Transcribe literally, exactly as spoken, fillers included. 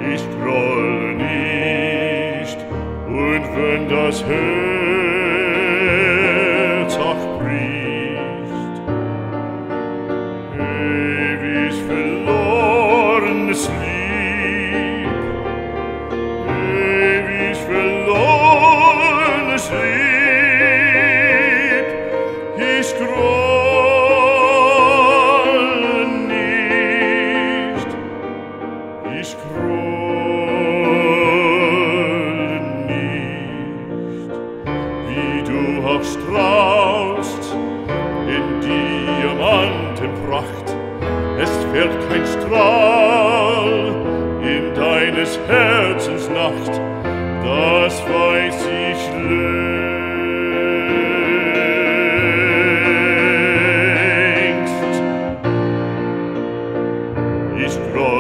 Ich groll nicht, und wenn das Herz auch bricht, ewig verlorenes Lieb, ewig verlorenes Lieb, ich groll nicht, ich groll nicht, wie du auch strahlst in Diamantenpracht, es fährt kein Strahl in deines Herzens Nacht, das weiß ich längst. Ich groll